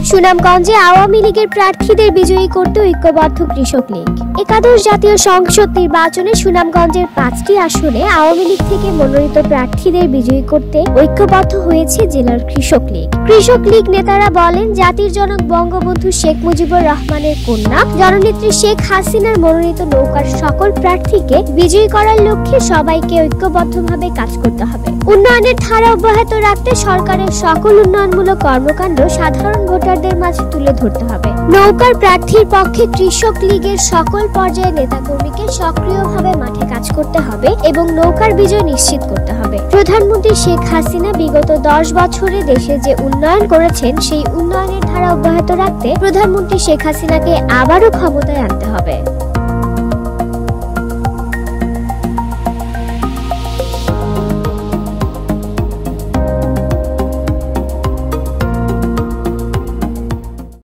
সুনামগঞ্জে আওয়ামী লীগের প্রার্থীদের বিজয়ী করতে ঐক্যবদ্ধ কৃষক লীগ। একাদশ জাতীয় সংসদ নির্বাচনে সুনামগঞ্জের 5টি আসনে আওয়ামী লীগ থেকে মনোনীত প্রার্থীদের বিজয়ী করতে ঐক্যবদ্ধ হয়েছে জেলার কৃষক লীগ। কৃষক লীগ নেতারা বলেন, জাতির জনক বঙ্গবন্ধু শেখ মুজিবুর রহমানের কন্যা জননেত্রী শেখ হাসিনার মনোনীত নৌকার সকল প্রার্থীকে বিজয়ী করার লক্ষ্যে সবাইকে ঐক্যবদ্ধভাবে কাজ করতে হবে। উন্নয়নের ধারা অব্যাহত রাখতে সরকারের সকল উন্নয়নমূলক কর্মকাণ্ড সাধারণ ভোটারদের মাঝে তুলে ধরতে হবে। নৌকার প্রার্থীর পক্ষে কৃষক লীগের সকল পর্যায়ের নেতাকর্মীকে সক্রিয়ভাবে মাঠে কাজ করতে হবে এবং নৌকার বিজয় নিশ্চিত করতে হবে। প্রধানমন্ত্রী শেখ হাসিনা বিগত 10 বছরে দেশে যে উন্নয়ন করেছেন, সেই উন্নয়নের ধারা অব্যাহত রাখতে প্রধানমন্ত্রী শেখ হাসিনাকে আবারও ক্ষমতায় আনতে হবে।